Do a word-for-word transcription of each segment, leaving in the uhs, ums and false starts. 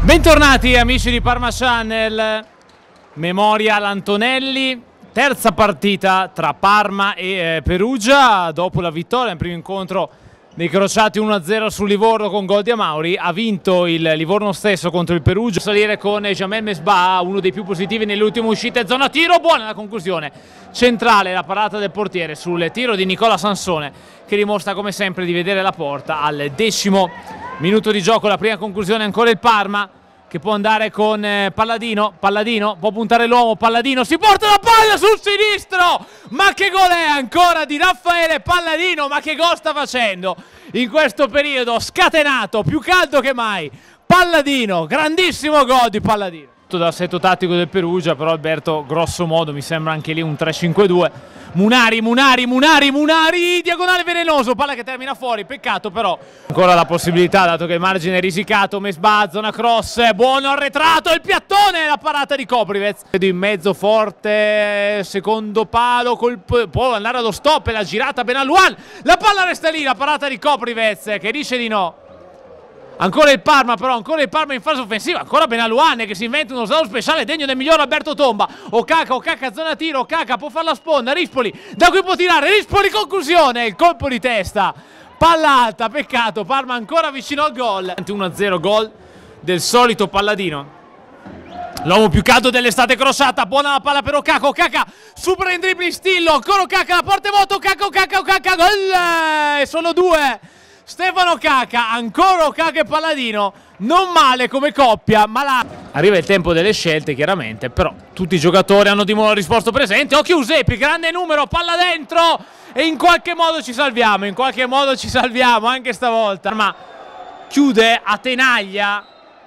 Bentornati amici di Parma Channel, Memorial Antonelli, terza partita tra Parma e eh, Perugia. Dopo la vittoria nel primo incontro dei crociati uno a zero sul Livorno con gol di Amauri, ha vinto il Livorno stesso contro il Perugia. Salire con Jamel Mesbah, uno dei più positivi nelle ultime uscite, zona tiro, buona la conclusione centrale, la parata del portiere sul tiro di Nicola Sansone, che dimostra come sempre di vedere la porta. Al decimo minuto di gioco, la prima conclusione, ancora il Parma che può andare con eh, Palladino. Palladino può puntare l'uomo, Palladino si porta la palla sul sinistro, ma che gol è ancora di Raffaele Palladino, ma che gol sta facendo in questo periodo, scatenato, più caldo che mai. Palladino, grandissimo gol di Palladino. Dall'assetto tattico del Perugia, però Alberto grosso modo mi sembra anche lì un tre cinque due. Munari, Munari, Munari, Munari, diagonale velenoso, palla che termina fuori, peccato però. Ancora la possibilità, dato che il margine è risicato, Mesbah, zona cross, buono arretrato, il piattone, la parata di Koprivec. In mezzo forte, secondo palo, col, può andare allo stop, la girata Benalouane, la palla resta lì, la parata di Koprivec che dice di no. Ancora il Parma però, ancora il Parma in fase offensiva, ancora Benalouane che si inventa uno slalom speciale degno del miglior Alberto Tomba. Okaka, Okaka zona tiro, Okaka può fare la sponda, Rispoli da cui può tirare, Rispoli conclusione, il colpo di testa, palla alta, peccato, Parma ancora vicino al gol. uno a zero, gol del solito Palladino, l'uomo più caldo dell'estate crociata, buona la palla per Okaka, Okaka supera in dribbling stillo, ancora Okaka, la porta è vuota, Okaka, Okaka, Okaka, gol, sono due. Stefano Okaka, ancora Okaka e Palladino, non male come coppia, ma là arriva il tempo delle scelte chiaramente, però tutti i giocatori hanno di nuovo risposto presente. Occhio Usepi, grande numero, palla dentro e in qualche modo ci salviamo, in qualche modo ci salviamo anche stavolta, ma chiude a tenaglia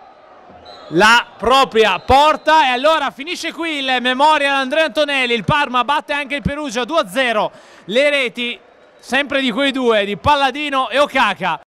la propria porta e allora finisce qui il Memorial Andrea Antonelli. Il Parma batte anche il Perugia due a zero, le reti sempre di quei due, di Palladino e Okaka.